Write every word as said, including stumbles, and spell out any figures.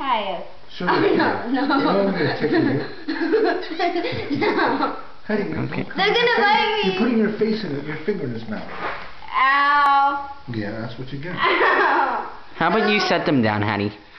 try it. Sure. Oh, no, no. Oh, I'm gonna tickle you. No. Hattie, okay. They're gonna bite me. You're putting your face in it, your finger in his mouth. Ow. Yeah, that's what you get. Ow. How about you set them down, Hattie?